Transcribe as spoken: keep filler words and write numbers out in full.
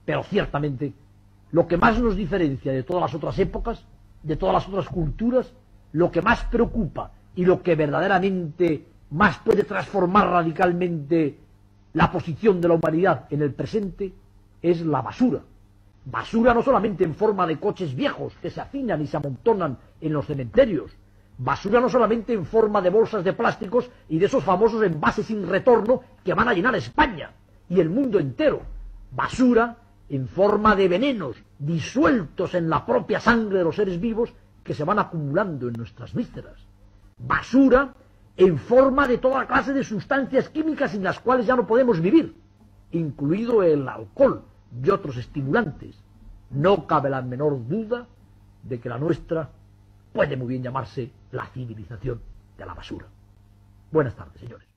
Pero ciertamente, lo que más nos diferencia de todas las otras épocas, de todas las otras culturas, lo que más preocupa y lo que verdaderamente más puede transformar radicalmente la posición de la humanidad en el presente, es la basura. Basura no solamente en forma de coches viejos que se afinan y se amontonan en los cementerios, basura no solamente en forma de bolsas de plásticos y de esos famosos envases sin retorno que van a llenar España y el mundo entero, basura en forma de venenos disueltos en la propia sangre de los seres vivos que se van acumulando en nuestras vísceras, basura en forma de toda clase de sustancias químicas sin las cuales ya no podemos vivir, incluido el alcohol y otros estimulantes. No cabe la menor duda de que la nuestra puede muy bien llamarse la civilización de la basura. Buenas tardes, señores.